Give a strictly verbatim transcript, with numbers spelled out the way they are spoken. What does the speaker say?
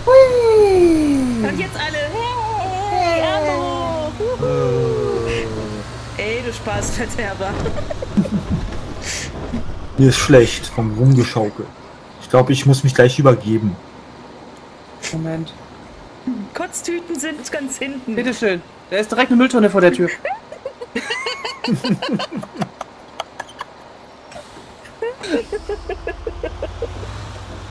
Hui. Und jetzt alle. Hey, Amo. Ey, du Spaßverderber. Mir ist schlecht vom Rumgeschaukel. Ich glaube, ich muss mich gleich übergeben. Moment. Kotztüten sind ganz hinten. Bitteschön. Da ist direkt eine Mülltonne vor der Tür.